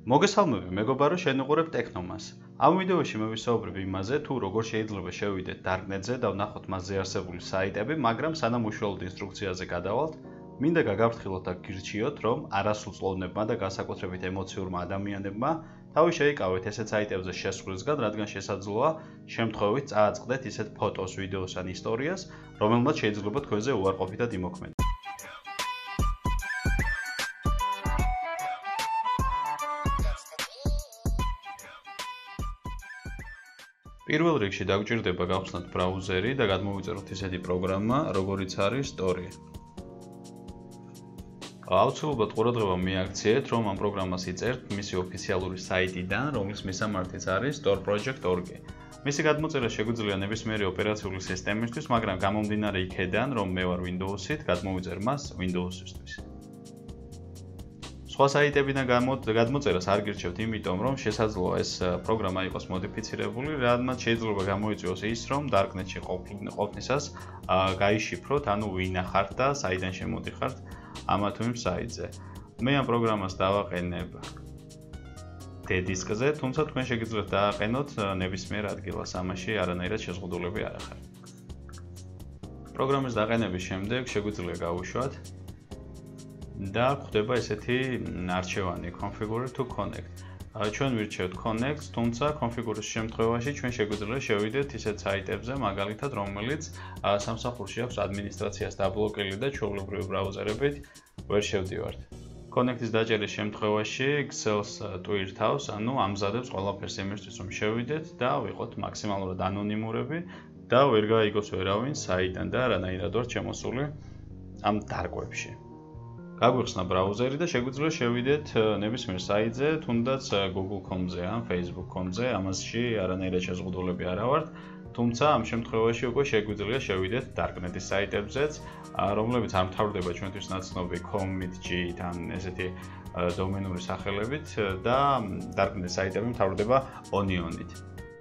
მოგესალმები, მეგობარო, შენუღურებ ტექნომას. ამ ვიდეოში მე ვისაუბრებ იმაზე, თუ როგორ შეიძლება შევიდეთ დარკნეტზე და ვნახოთ მასზე არსებული საიტები, მაგრამ სანამ უშუალოდ ინსტრუქციაზე გადავალთ, მინდა გაგაფრთხილოთ და გირჩიოთ, რომ არასრულწლოვანებმა და განსაკუთრებით ემოციურმა ადამიანებმა თავი შეიკავეთ ესეთ საიტებზე შესვლისგან, რადგან შესაძლოა შემთხვევით წააწყდეთ ისეთ ფოტოს, ვიდეოს ან ისტორიას, რომელმაც შეიძლება თქვენზე უარყოფითად იმოქმედოთ. პირველ რიგში დაგვჭირდება გავხსნათ ბრაუზერი და გადმოვიწეროთ ისეთი პროგრამა, როგორიც არის Story. აუცილებლად ყურადღება მიაქციეთ, რომ ამ პროგრამას იწერთ მისი ოფიციალური საიტიდან, რომლის მისამართიც არის storeproject.org. მისი გადმოწერა შეგვიძლია ნებისმიერი ოპერაციული სისტემისთვის, მაგრამ გამომდინარე იქედან, რომ მე ვარ Windows-ით, გადმოვიწერ მას Windows-ისთვის. სხვა საიტებიდან გადმოწერას არ გირჩევთ, იმიტომ რომ შესაძლოა ეს პროგრამა იყოს მოდიფიცირებული, რადგან შეიძლება გამოიწვიოს ის, რომ Darknet-ში ყოფნისას გაიშიფროთ, ანუ ვინა ხართ და საიდან შემოდიხართ ამა თუ იმ საიტზე. მე ამ პროგრამას დავაყენებ D-დისკზე, თუმცა თქვენ შეგიძლიათ დააყენოთ ნებისმიერ ადგილას, ამაში არანაირად შეზღუდულები არ ახართ. პროგრამის დაყენების შემდეგ შეგვიძლია გავუშვათ და გვხვდება ესეთი არჩევანი configure to connect. ჩვენ ვირჩევთ connect, თუმცა configure-ის შემთხვევაში ჩვენ შეგვიძლია შევიდეთ ისეთ საიტებზე, მაგალითად, რომელიც სამსახურში აქვს ადმინისტრაციას დაბლოკილი და ჩვეულებრივი ბრაუზერებით ვერ შევდივართ. Connect-ის დაჭერის შემთხვევაში ქსელს ტვირთავს, ანუ ამზადებს ყველაფერს იმისთვის, რომ შევიდეთ და ვიყოთ მაქსიმალურად ანონიმურები და ვერ გაიგოს ვერავინ საიტიდან და არანაირად ვართ შემოსული ამ დარკვებში. გაგვიხსნა ბრაუზერი და შეგვიძლია შევიდეთ ნებისმიერ საიტზე, თუნდაც Google.com-ზე ან Facebook.com-ზე, ამასში არანაირად შეზღუდულები არ ვართ, თუმცა ამ შემთხვევაში უკვე შეგვიძლია შევიდეთ Darknet-ის საიტებზეც, რომლებიც არ მთავრდება ჩვენთვის ნაცნობი com.mit-ით ან ესეთი დომენური სახელებით და Darknet-ის საიტები მთავრდება Onion-ით.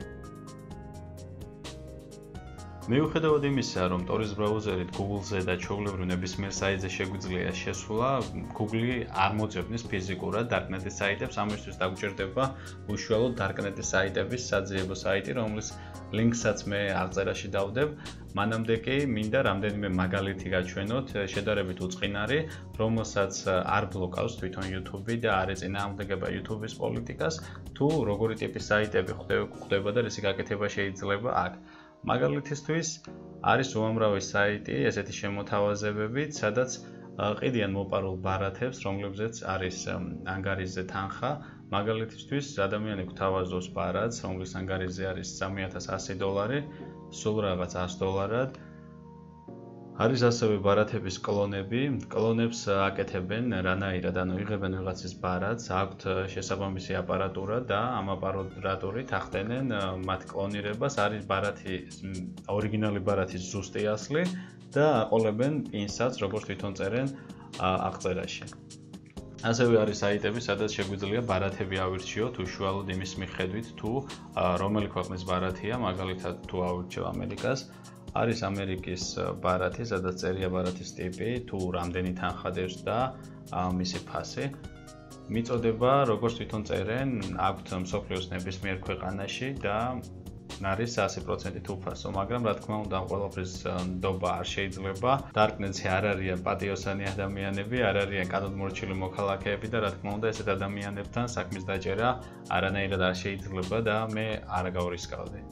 მიუხედავად იმისა, რომ Tor-ის ბრაუზერით Google-ზე და ჩვეულებრივ ნებისმიერ საიტზე შეგვიძლია შესვლა, Google არ მოძებნის ფიზიკურად Darknet-ის საიტებს, ამისთვის დაგვჭირდება უშუალოდ Darknet-ის საიტების საძიებო საიტი, რომლის ლინკსაც მე აღწერაში დავდებ. მანამდე კი მინდა რამდენიმე მაგალითი გაჩვენოთ, შედარებით უწყინარი, რომელსაც არ ბლოკავს თვითონ YouTube და არ ეწინააღმდეგება YouTube-ის პოლიტიკას, თუ როგორი ტიპის საიტები ხდება და რისი გაკეთება შეიძლება აქ. მაგალითისთვის არის უამრავი საიტი, ესეთი შემოთავაზებებით, სადაც ყიდიან მოპარულ ბარათებს, რომლებზეც არის ანგარიზე თანხა. მაგალითისთვის ადამიანი გვთავაზობს ბარათს, რომლის ანგარიზე არის $3100, სულ რაღაც $100. არის ასევე ბარათების კლონები, კლონებს აკეთებენ რანაირად, ანუ იღებენ ვიღაცის ბარათს, აქვთ შესაბამისი აპარატურა და ამ აპარატურით ახდენენ მათ კლონირებას, არის ბარათი, ორიგინალი ბარათის ზუსტი ასლი და აყოლებენ პინსაც, როგორც თვითონ წერენ აღწერაში. ასევე არის საიტები, სადაც შეგვიძლია ბარათები ავირჩიოთ უშუალოდ იმის მიხედვით, თუ რომელი ქვეყნის ბარათია, მაგალითად თუ ავირჩევ ამერიკას. არის ამერიკის ბარათი, სადაც წერია ბარათის ტიპი, თუ რამდენი თანხა დევს და მისი ფასი. მიწოდება, როგორც თვითონ წერენ, აქვთ მსოფლიოს ნებისმიერ ქვეყანაში და არის 100% უფასო, მაგრამ რა თქმა უნდა, ყველაფრის ნდობა არ შეიძლება. Darknet-ზე არ არიან პატიოსანი ადამიანები, არ არიან კანონმორჩილი მოქალაქეები და რა თქმა უნდა, ესეთ ადამიანებთან საქმის დაჭერა არანაირად არ შეიძლება და მე არ გავრისკავდი.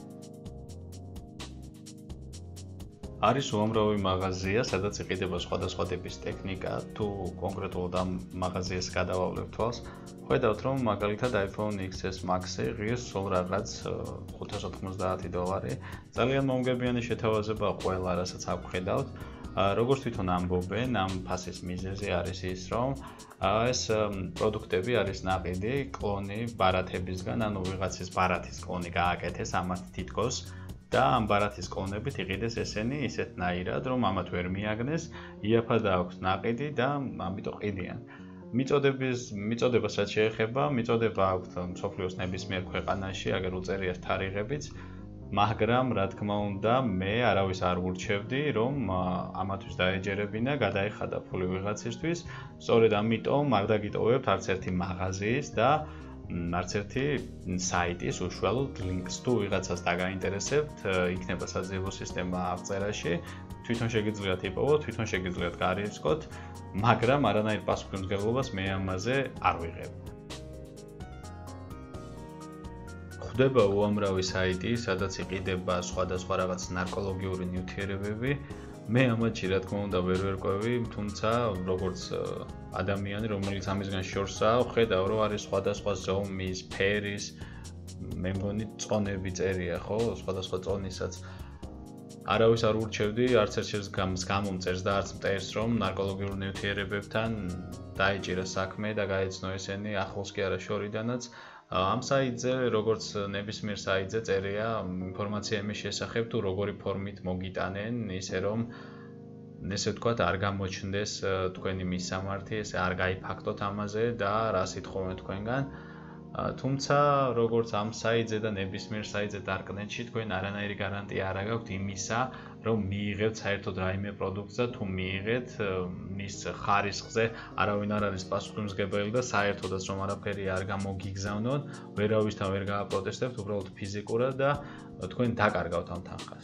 არის უამრავი მაღაზია, სადაც იყიდება სხვადასხვა ტიპის ტექნიკა, თუ კონკრეტულად ამ მაღაზიას გადავავლებ თვალს, ხედავთ, რომ მაგალითად iPhone XS Max-ი ღირს სულ რაღაც $590. ძალიან მომგებიანი შეთავაზება ყველა, რასაც აქ ხედავთ. როგორც თვითონ ამბობენ, ამ ფასის მიზეზი არის ის, რომ ეს პროდუქტები არის ნაყიდი კლონი ბარათებისგან, ანუ ვიღაცის ბარათის კლონი გააკეთეს ამათ თითქოს და ამ ბარათის კლონებით იყიდეს ესენი ისეთნაირად, რომ ამათ ვერ მიაგნეს, იაფადა აქვს ნაყიდი და ამიტომ ყიდიან. მიწოდებას რაც შეეხება, მიწოდება აქვს მსოფლიოს ნებისმიერ ქვეყანაში, აგერ უწერიათ თარიღებიც, მაგრამ რა თქმა უნდა, მე არავის არ ვურჩევდი, რომ ამათვის დაეჯერებინა, გადაეხადა ფული ვიღაცისთვის, სწორედ ამიტომ არ დაგიტოვებთ არც ერთი მაღაზიის და არც ერთი საიტის უშუალოდ ლინკს თუ ვიღაცას დაგაინტერესებთ, იქნება საძიებო სისტემა აღწერაში, თვითონ შეგიძლიათ იპოვოთ, თვითონ შეგიძლიათ გარიცხოთ, მაგრამ არანაირ პასუხისმგებლობას მე ამაზე არ ვიღებ. ხდება უამრავი საიტი, სადაც იყიდება სხვადასხვა რაღაც ნარკოლოგიური ნივთიერებები. მე ამაჩი რა თქმა უნდა ვერ ვერკვევი, თუმცა როგორც ადამიანი, რომელიც ამისგან შორსაა, ხედავ რომ არის სხვადასხვა ზომის, ფერის, მე მგონი წონები წერია, ხო, სხვადასხვა წონისაც. არავის არ ურჩევდი, არც ერთ გამომწერს და არც მტერს, რომ ნარკოლოგიურ ნივთიერებებთან დაეჭირა საქმე და გაეცნო ესენი ახლოს კი არა შორიდანაც. ამ საიტზე, როგორც ნებისმიერ საიტზე წერია ინფორმაცია იმის შესახებ, თუ როგორი ფორმით მოგიტანენ, ისე რომ ესე ვთქვათ, არ გამოჩნდეს თქვენი მისამართი, ესე არ გაიფაქტოთ ამაზე და რა სიტყვენ თქვენგან. თუმცა, როგორც ამ საიტზე და ნებისმიერ საიტზე დარკნეთში, თქვენ არანაირი გარანტია არ გაქვთ იმისა, რომ მიიღებთ საერთოდ რაიმე პროდუქტს და თუ მიიღეთ მის ხარისხზე არავინ არ არის პასუხისმგებელი და საერთოდაც რომ არაფერი არ გამოგიგზავნოთ, ვერავისთან ვერ გააპროტესტებთ, უბრალოდ ფიზიკურად და თქვენ დაკარგავთ ამ თანხას.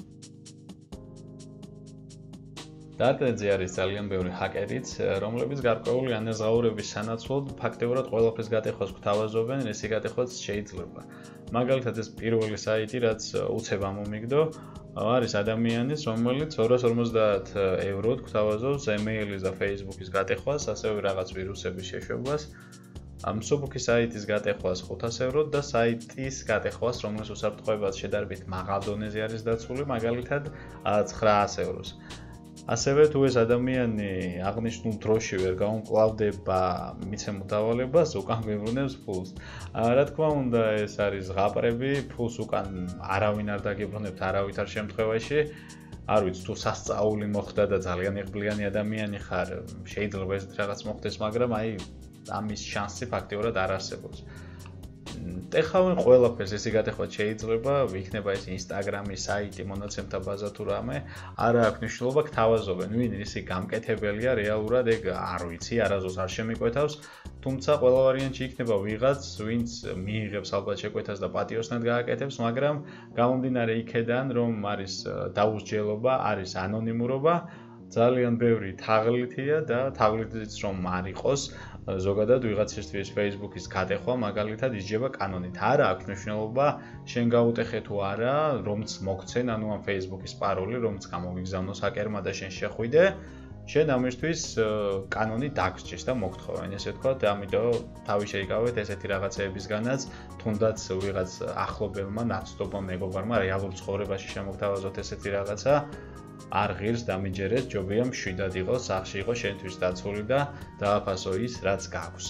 დარკნეტზე არის ძალიან ბევრი ჰაკერიც, რომლებიც გარკვეული ანაზღაურების სანაცვლოდ ფაქტიურად ყველაფრის გატეხვას გვთავაზობენ, ესე გატეხვაც შეიძლება. მაგალითად ეს პირველი საიტი, რაც უცებ ამომიგდო, არის ადამიანის, რომელიც 250 ევროდ გვთავაზობს ემეილის და Facebook-ის გატეხვას, ასევე რაღაც ვირუსების შეშვებას. მსუბუქი საიტის გატეხვას 500 ევროდ და საიტის გატეხვას, რომლის უსაფრთხოებაც შედარებით მაღალ დონეზე არის დაცული, მაგალითად 900 ევროს. ასევე თუ ეს ადამიანი აღნიშნულ დროში ვერ გაუმკლავდება მიცემულ დავალებას, უკან გვებრუნებს ფულს. რა თქმა უნდა, ეს არის ზღაპრები, ფულს უკან არავინ არ დაგებრუნებთ არავითარ შემთხვევაში. არ ვიცი, თუ სასწაული მოხდა და ძალიან იღბლიანი ადამიანი ხარ, შეიძლება ეს რაღაც მოხდეს, მაგრამ აი ამის შანსი ფაქტიურად არ არსებობს. ტეხავენ ყველაფერს, ესე გატეხვაც შეიძლება, იქნება ეს Instagram-ის საიტი, მონაცემთა ბაზა თუ რამე, არა აქვს მნიშვნელობა, გთავაზობენ, ვინ ისი გამკეთებელია, რეალურად ეგ არ ვიცი, არასდროს არ შემიკვეთავს, თუმცა ყველა ვარიანტში იქნება ვიღაც, ვინც მიიღებს ალბათ შეკვეთას და პატიოსნად გააკეთებს, მაგრამ გამომდინარე იქედან, რომ არის დაუსჯელობა, არის ანონიმურობა, ძალიან ბევრი თაღლითია და თაღლითიც რომ არ იყოს, ზოგადად ვიღაცისთვის Facebook-ის გატეხვა მაგალითად ისჯება კანონით. არა აქვს მნიშვნელობა, შენ გაუტეხე თუ არა, რომც მოგცენ, ანუ ამ Facebook-ის პაროლი, რომც გამოგიგზავნოს ჰაკერმა და შენ შეხვიდე, შენ ამისთვის კანონი დაგსჯის და მოგთხოვენ, ესე ვთქვათ, ამიტომ თავი შეიკავეთ ესეთი რაღაცეებისგანაც, თუნდაც ვიღაც ახლობელმა, ნაცნობმა მეგობარმა რეალურ ცხოვრებაში შემოგთავაზოთ ესეთი რაღაცა. არ ღირს დამიჯერეთ, ჯობია მშვიდად იყოს, სახლში იყოს შენთვის დაცული და დააფასო ის, რაც გაქვს.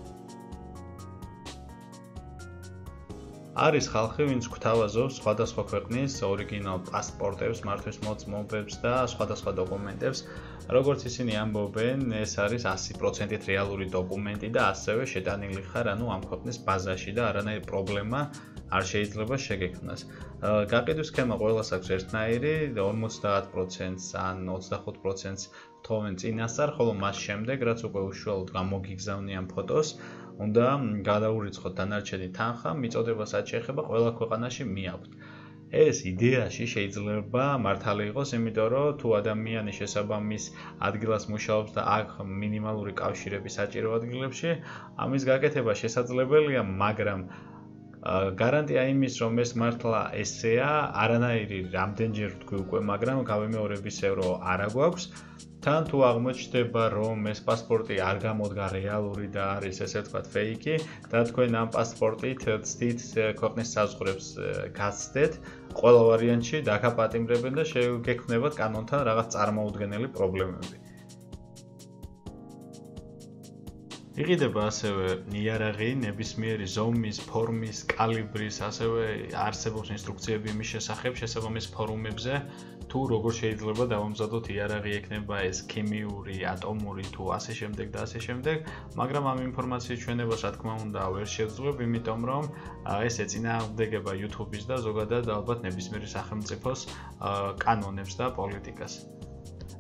არის ხალხი, ვინც გვთავაზობს სხვადასხვა ქვეყნის ორიგინალ პასპორტებს, მართვის მოწმობებს და სხვადასხვა დოკუმენტებს. როგორც ისინი ამბობენ, ეს არის 100%-ით რეალური დოკუმენტი და ასევე შეტანილი ხარ, ანუ ამ ქვეყნის ბაზაში და არანაირი პრობლემა არ შეიძლება შეგექმნას. გაყიდვის სქემა ყველას აქვს ერთნაირი, 50%-ს ან 25%-ს თხოვენ წინასწარ, ხოლო მას შემდეგ, რაც უკვე უშუალოდ გამოგიგზავნიან ფოტოს, უნდა გადაურიცხოთ დანარჩენი თანხა, მიწოდებას რაც შეეხება ყველა ქვეყანაში მიაქვთ. ეს იდეაში შეიძლება მართალი იყოს, იმიტომ რომ თუ ადამიანი შესაბამის ადგილას მუშაობს და აქვს მინიმალური კავშირები საჭირო ადგილებში, ამის გაკეთება შესაძლებელია, მაგრამ გარანტია იმის, რომ ეს მართლა ესეა, არანაირი რამდენჯერ ვთქვი უკვე, მაგრამ გავიმეორებისევრო არა გვაქვს. თან თუ აღმოჩნდება, რომ ეს პასპორტი არ გამოდგა რეალური და არის, ესე ვთქვათ, ფეიკი და თქვენ ამ პასპორტით ცდით ქვეყნის საზღვრებს გაცდეთ, ყველა ვარიანტში დაგაპატიმრებენ და შეგექმნებათ კანონთან რაღაც წარმოუდგენელი პრობლემები. იყიდება ასევე იარაღი, ნებისმიერი ზომის, ფორმის, კალიბრის, ასევე არსებობს ინსტრუქციები იმის შესახებ შესაბამის ფორუმებზე, თუ როგორ შეიძლება დავამზადოთ იარაღი, ექნება ეს ქიმიური, ატომური თუ ასე შემდეგ და ასე შემდეგ, მაგრამ ამ ინფორმაციის ჩვენებას რა თქმა უნდა ვერ შევძლებ, იმიტომ რომ ეს ეწინააღმდეგება YouTube-ის და ზოგადად ალბათ ნებისმიერი სახელმწიფოს კანონებს და პოლიტიკას.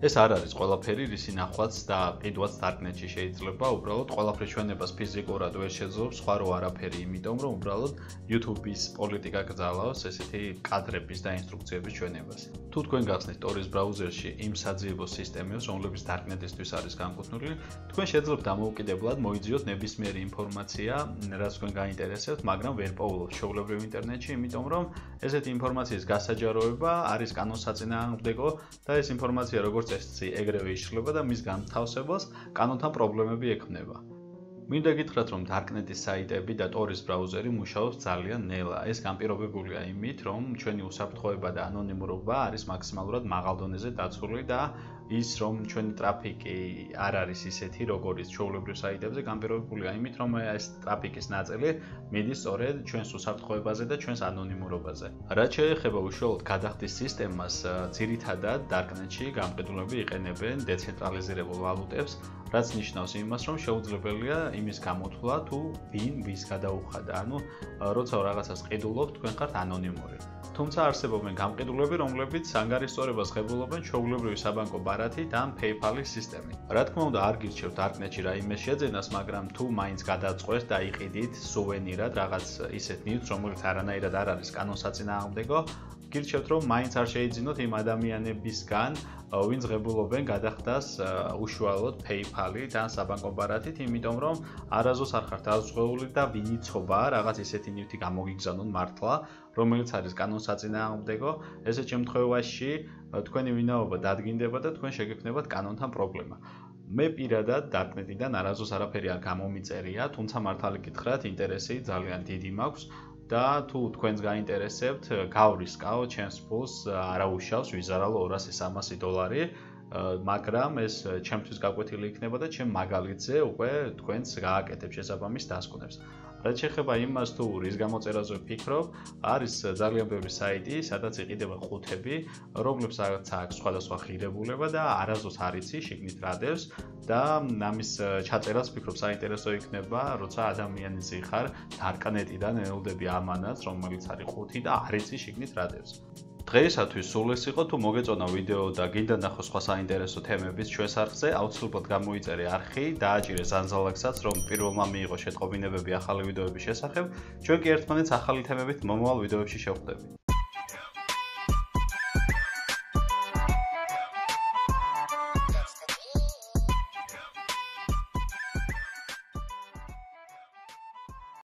ეს არ არის ყველაფერი, რისი ნახვაც და ყიდვაც დარკნეტში შეიძლება, უბრალოდ ყველაფრის ჩვენებას ფიზიკურად ვერ შეძლებს, სხვა რო არაფერი, იმიტომ რომ უბრალოდ YouTube-ის პოლიტიკა გძალავს ესეთი კადრების და ინსტრუქციების ჩვენებას. თუ თქვენ გახსნით Tor-ის ბრაუზერში იმ საძიებო სისტემებს, რომლებიც დარკნეტისთვის არის განკუთვნილი, თქვენ შეძლებთ დამოუკიდებლად მოიძიოთ ნებისმიერი ინფორმაცია, რაც თქვენ გაინტერესებთ, მაგრამ ვერ პოულობთ ჩვეულებრივ ინტერნეტში, იმიტომ რომ ესეთი ინფორმაციის გასაჯაროება არის კანონსაწინააღმდეგო და ეს ინფორმაცია როგორც წესი ეგრევე იშლება და მის განთავსებას კანონთან პრობლემები ექმნება. მინდა გითხრათ, რომ დარკნეტის საიტები და Tor-ის ბრაუზერი მუშაობს ძალიან ნელა. ეს განპირობებულია იმით, რომ ჩვენი უსაფრთხოება და ანონიმურობა არის მაქსიმალურად მაღალ დონეზე დაცული და ის, რომ ჩვენი ტრაფიკი არ არის ისეთი, როგორც ჩვეულებრივ საიტებზე, განპირობებულია იმით, რომ ეს ტრაფიკის ნაწილი მიდის სწორედ ჩვენს უსაფრთხოებაზე და ჩვენს ანონიმურობაზე. რაც შეეხება უშუალოდ გადახდის სისტემას, ძირითადად დარკნეტში გამყიდველები იყენებენ დეცენტრალიზირებულ ვალუტებს, რაც ნიშნავს იმას, რომ შეუძლებელია იმის გამოთვლა, თუ ვინ ვის გადაუხადა. ანუ, როცა რაღაცას ყიდულობთ, თქვენ ხართ ანონიმური. თუმცა არსებობენ გამყიდველები, რომლებიც ანგარიშწორებას ღებულობენ ჩვეულებრივი საბანკო ბარათით ან PayPal-ის სისტემით. რა თქმა უნდა, არ გირჩევთ დარკნეტში რაიმე შეძენას, მაგრამ თუ მაინც გადაწყვეტთ და იყიდით სუვენირად რაღაც ისეთ ნივთს, რომელიც არანაირად არ არის კანონსაწინააღმდეგო, გირჩევთ, რომ მაინც არ შეიძინოთ იმ ადამიანებისგან, ვინც ღებულობენ გადახდას უშუალოდ PayPal-ით ან საბანკო ბარათით, იმიტომ რომ არასდროს არ ხართ ազღეული და ვინ იცობა რაღაც ისეთი ნივთი გამოგიგზავნონ მართლა, რომელიც არის კანონსაწინააღმდეგო, ესეთ შემთხვევაში თქვენი ვინაობა დადგინდება და თქვენ შეგექმნებათ კანონთან პრობლემა. მე პირადად დარკნეტიდან არასდროს არაფერი არ გამომიწერია, თუმცა მართალი გითხრათ, ინტერესი ძალიან დიდი მაქვს. და თუ თქვენს გაინტერესებთ, გავრისკავ ჩემს ფულს არაუშავს ვიზარავ $200-300, მაგრამ ეს ჩემთვის გაკვეთილი იქნება და ჩემ მაგალითზე უკვე თქვენს გააკეთებ შესაბამის დასკვნებს. რაც შეეხება იმას, თუ რის გამოწერაზე ვფიქრობ, არის ძალიან ბევრი საიტი, სადაც იყიდება ყუთები, რომლებსაც აქვს სხვადასხვა ღირებულება და არასდროს არ იცი შიგნით რა დევს და ამის ჩაწერას ვფიქრობ საინტერესო იქნება, როცა ადამიანზე ხარ დარკნეტიდან ელოდები ამანაც, რომელიც არის ყუთი და არ იცი შიგნით რა დევს. დღეისათვის სულ ეს იყო, თუ მოგეწონა ვიდეო და გინდა ნახო სხვა საინტერესო თემების ჩვენს არხზე, აუცილებლად გამოიწერე არხი, დააჭირე ზანზალაკსაც, რომ პირველმა მიიღო შეტყობინებები ახალი ვიდეოების შესახებ. ჩვენ კი ერთმანეთს ახალი თემებით მომავალ ვიდეოებში შევხვდებით.